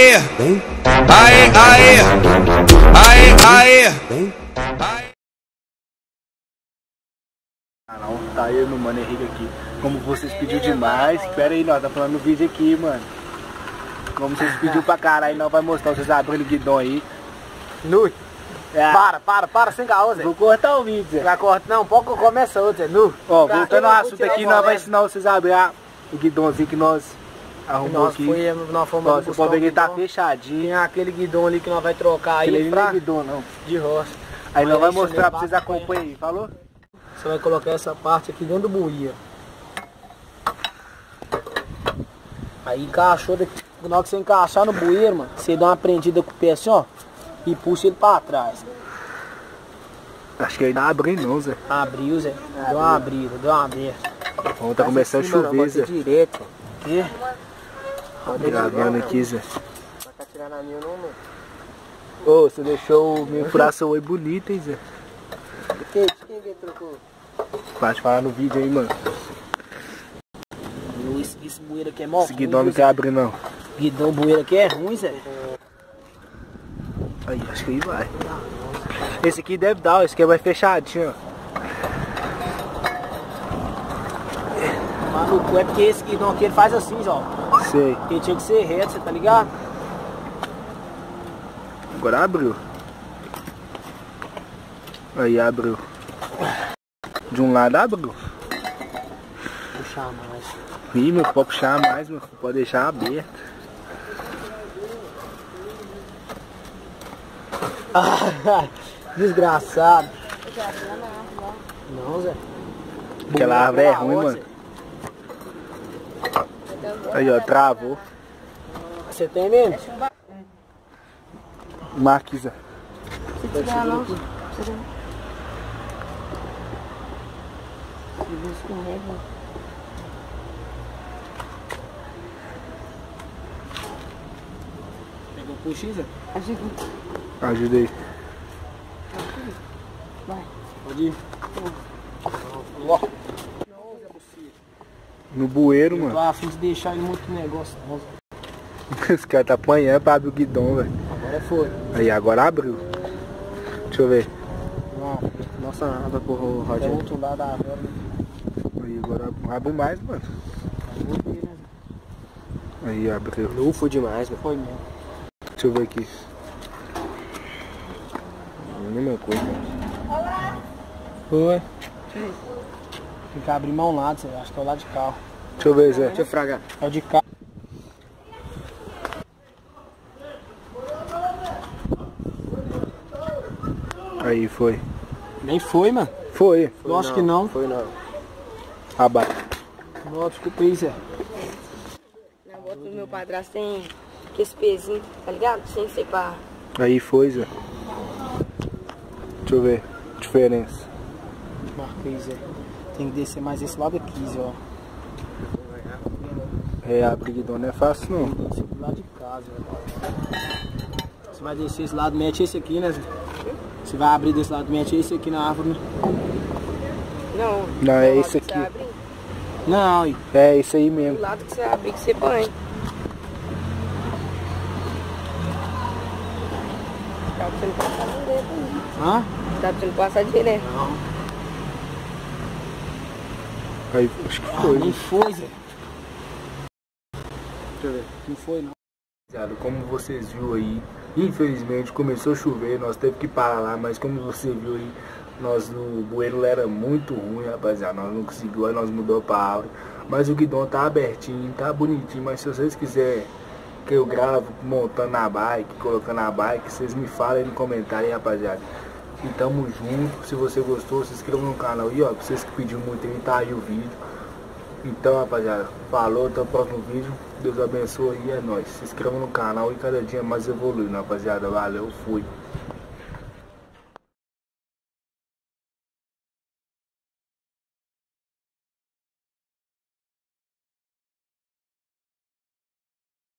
aê, aê, aê, aê, aê. Canal, tá eu no Mano Henrique aqui. Como vocês pediu demais, espera aí, nós tá falando no vídeo aqui, mano. Como vocês pediu pra caralho, nós vai mostrar vocês abrindo o guidão aí. Nu. É. Para, sem caô, Zé. Vou cortar o vídeo, Zé. Já corta, não, pode começar outro, Zé. Nu. Ó, voltando ao assunto aqui, nós vai ensinar vocês a abrir o guidãozinho que nós arrumamos aqui. Nós fomos Ó, você pode ver que ele tá fechadinho. Tem aquele guidão ali que nós vai trocar aí. Ele não é guidão, não. De roça. Aí nós vai mostrar pra vocês acompanharem aí, falou? Você vai colocar essa parte aqui dentro do buia. Aí encaixou daqui. Na hora que você encaixar no bueiro, mano, você dá uma prendida com o pé assim, ó, e puxa ele pra trás. Acho que ainda abre não, Zé. Abriu, Zé. Deu uma abrida, deu uma aberta. Vamos tá começando a chover, Zé. Direto. Quê? Gravando aqui, Zé. Vai tá tirando a minha, não, mano. Ô, você deixou o meu furação aí bonito, hein, Zé? Quem que trocou? Pode falar no vídeo aí, mano. Esse bueiro aqui é mó. Esse guidão não quer abrir, não. Guidão, bueiro aqui é ruim, Zé. Aí, acho que aí vai. Esse aqui deve dar, ó. Esse aqui vai fechadinho, ó. Maluco, é porque esse guidão aqui ele faz assim, ó. Sei. Ele tinha que ser reto, você tá ligado? Agora abriu. Aí abriu. De um lado abriu. Puxar mais. Ih, meu, pode puxar mais, meu. Pode deixar aberto. Desgraçado. Não, Zé. Aquela árvore é ruim, mano. Aí, ó, travou. Você tem mesmo? Marquisa. Se tiver não, Pegou o puxinho, Zé? Ajudei. vai. Pode ir. No bueiro, Eu tô mano. a fim de deixar ele muito negócio, não, Zé. Esse cara tá apanhando pra abrir o guidão, velho. Agora foi. Aí, agora abriu. Deixa eu ver. Nossa, anda por o Roger. Do outro lado agora. Aí, agora abre mais, mano. Aí, abriu. Não foi demais, não foi mesmo. Deixa eu ver aqui. Mesma coisa. Foi. Tem que abrir mão lado, Zé. Acho que é o lado de carro. Deixa eu ver, Zé. Deixa eu fragar. É o de carro. Aí, foi. Nem foi, mano. Foi. Eu acho que não. Foi não. Abaixo. Não, desculpa aí, Zé. Na volta do meu padrasto tem esse pezinho, tá ligado? Sem separar. Aí foi, Zé. Deixa eu ver. Diferença. Marquei, Zé. Tem que descer mais esse lado aqui, Zé, ó. É, abrir guidão não é fácil, não. Tem que descer do lado de casa, Zé. Você vai descer esse lado, mete esse aqui, né, Zé? Você vai abrir desse lado, mete esse aqui na árvore. Não. Não, é do esse lado que aqui. você abre, Não, e É, isso aí do mesmo. lado que você abre, que você põe. Tá pra você não passar direto aí. hã? Tá pra você não passar direto. Não. Aí, acho que foi. Nem foi, Zé. Deixa eu ver. Não foi, não. Como vocês viram aí, infelizmente começou a chover, nós teve que parar lá, mas como você viu aí, o bueiro era muito ruim, rapaziada, nós não conseguimos, aí nós mudou pra árvore, mas o guidão tá abertinho, tá bonitinho, mas se vocês quiserem que eu gravo montando na bike, colocando na bike, vocês me falem no comentário aí, rapaziada. E tamo junto, se você gostou, se inscreva no canal aí, ó, pra vocês que pediram muito aí, tá aí o vídeo. Então, rapaziada, falou, até o próximo vídeo. Deus abençoe e é nóis. Se inscreva no canal e cada dia mais evoluindo, rapaziada. Valeu, fui.